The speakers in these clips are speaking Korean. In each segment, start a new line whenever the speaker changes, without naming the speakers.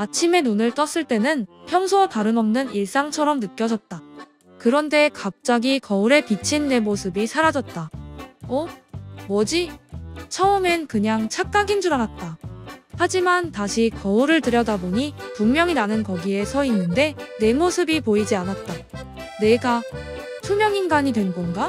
아침에 눈을 떴을 때는 평소와 다름없는 일상처럼 느껴졌다. 그런데 갑자기 거울에 비친 내 모습이 사라졌다. 어? 뭐지? 처음엔 그냥 착각인 줄 알았다. 하지만 다시 거울을 들여다보니 분명히 나는 거기에 서 있는데 내 모습이 보이지 않았다. 내가 투명인간이 된 건가?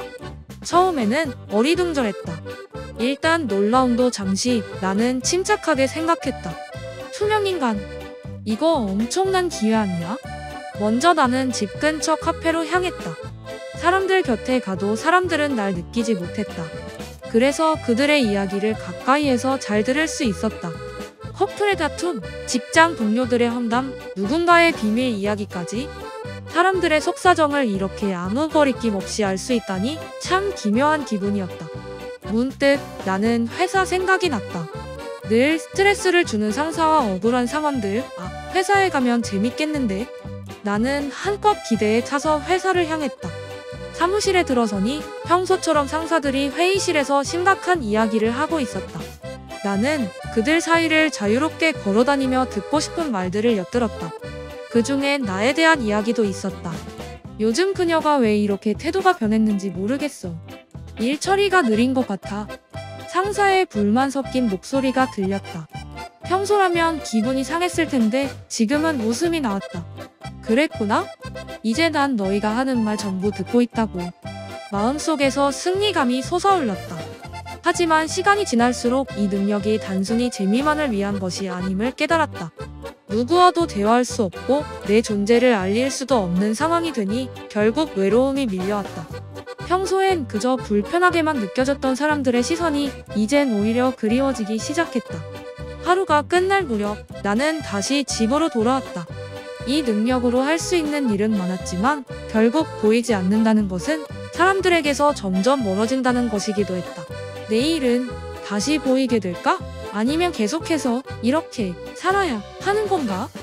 처음에는 어리둥절했다. 일단 놀라움도 잠시 나는 침착하게 생각했다. 투명인간, 이거 엄청난 기회 아니야? 먼저 나는 집 근처 카페로 향했다. 사람들 곁에 가도 사람들은 날 느끼지 못했다. 그래서 그들의 이야기를 가까이에서 잘 들을 수 있었다. 커플의 다툼, 직장 동료들의 험담, 누군가의 비밀 이야기까지 사람들의 속사정을 이렇게 아무 거리낌 없이 알 수 있다니 참 기묘한 기분이었다. 문득 나는 회사 생각이 났다. 늘 스트레스를 주는 상사와 억울한 상황들, 회사에 가면 재밌겠는데? 나는 한껏 기대에 차서 회사를 향했다. 사무실에 들어서니 평소처럼 상사들이 회의실에서 심각한 이야기를 하고 있었다. 나는 그들 사이를 자유롭게 걸어다니며 듣고 싶은 말들을 엿들었다. 그중에 나에 대한 이야기도 있었다. 요즘 그녀가 왜 이렇게 태도가 변했는지 모르겠어. 일 처리가 느린 것 같아. 상사의 불만 섞인 목소리가 들렸다. 평소라면 기분이 상했을 텐데 지금은 웃음이 나왔다. 그랬구나? 이제 난 너희가 하는 말 전부 듣고 있다고. 마음속에서 승리감이 솟아올랐다. 하지만 시간이 지날수록 이 능력이 단순히 재미만을 위한 것이 아님을 깨달았다. 누구와도 대화할 수 없고 내 존재를 알릴 수도 없는 상황이 되니 결국 외로움이 밀려왔다. 평소엔 그저 불편하게만 느껴졌던 사람들의 시선이 이젠 오히려 그리워지기 시작했다. 하루가 끝날 무렵 나는 다시 집으로 돌아왔다. 이 능력으로 할 수 있는 일은 많았지만 결국 보이지 않는다는 것은 사람들에게서 점점 멀어진다는 것이기도 했다. 내일은 다시 보이게 될까? 아니면 계속해서 이렇게 살아야 하는 건가?